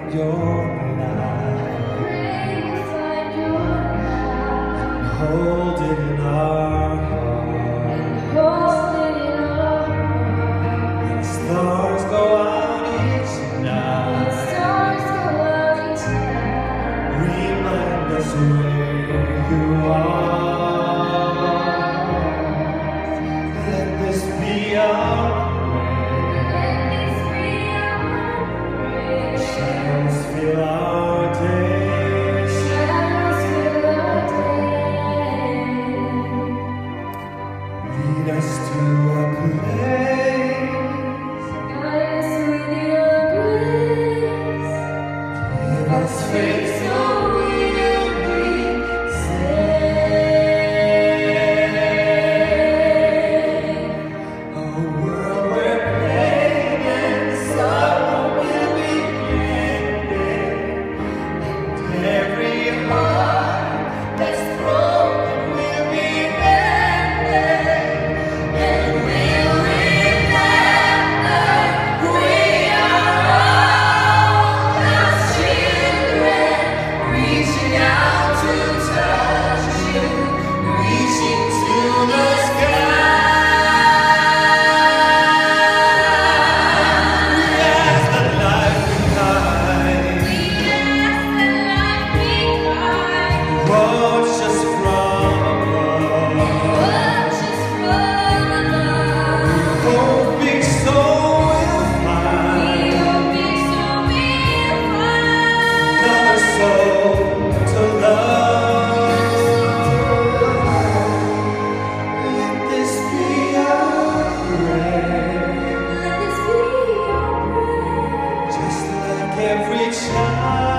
find your light. Hold it in our heart. When the stars go out each night, remind us where you are. Let this be our shadows fill our days. Lead us to a place. Give us faith so we'll be saved. A world where pain and sorrow will be ended, and every heart that's broken will be mended, and we'll remember we are all God's children, reaching out to touch you, reaching to the sky. We ask that life be kind, watch us from above. Hoping so we'll find another soul to love. Let this be our prayer, just like every child.